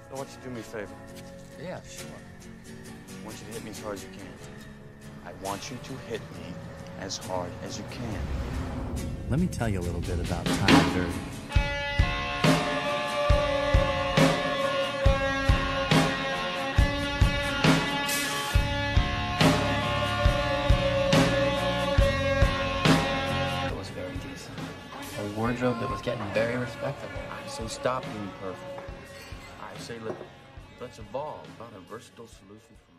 I want you to do me a favor. Yeah, sure. I want you to hit me as hard as you can. I want you to hit me as hard as you can. Let me tell you a little bit about Time Dirty. It was very decent. A wardrobe that was getting very respectable. I say stop being perfect. I say let's evolve, find a versatile solution for